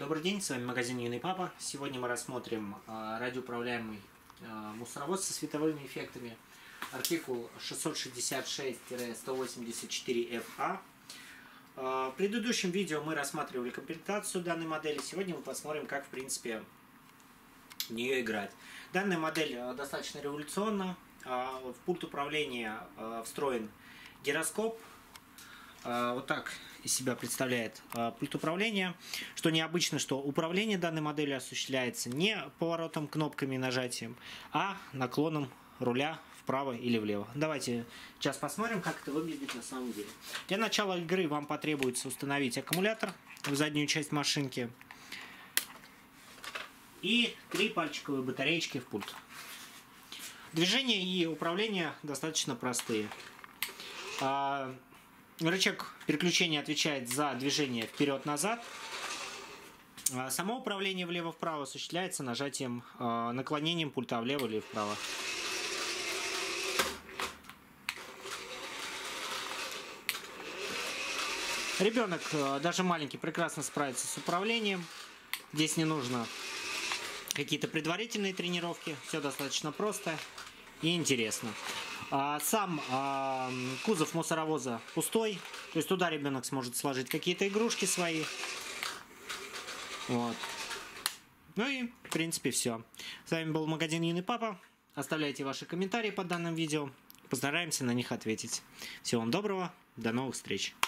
Добрый день, с вами магазин Юный Папа. Сегодня мы рассмотрим радиоуправляемый мусоровоз со световыми эффектами. Артикул 666-184FA. В предыдущем видео мы рассматривали комплектацию данной модели. Сегодня мы посмотрим, как в принципе в нее играть. Данная модель достаточно революционна. В пульт управления встроен гироскоп. Вот так из себя представляет пульт управления. Что необычно, что управление данной моделью осуществляется не поворотом, кнопками и нажатием, а наклоном руля вправо или влево. Давайте сейчас посмотрим, как это выглядит на самом деле. Для начала игры вам потребуется установить аккумулятор в заднюю часть машинки и 3 пальчиковые батареечки в пульт. Движение и управление достаточно простые. Рычаг переключения отвечает за движение вперед-назад. Само управление влево-вправо осуществляется нажатием, наклонением пульта влево или вправо. Ребенок, даже маленький, прекрасно справится с управлением. Здесь не нужно какие-то предварительные тренировки. Все достаточно просто и интересно. Сам кузов мусоровоза пустой, то есть туда ребенок сможет сложить какие-то игрушки свои. Вот. Ну и в принципе все. С вами был магазин Юный Папа. Оставляйте ваши комментарии под данным видео. Постараемся на них ответить. Всего вам доброго, до новых встреч.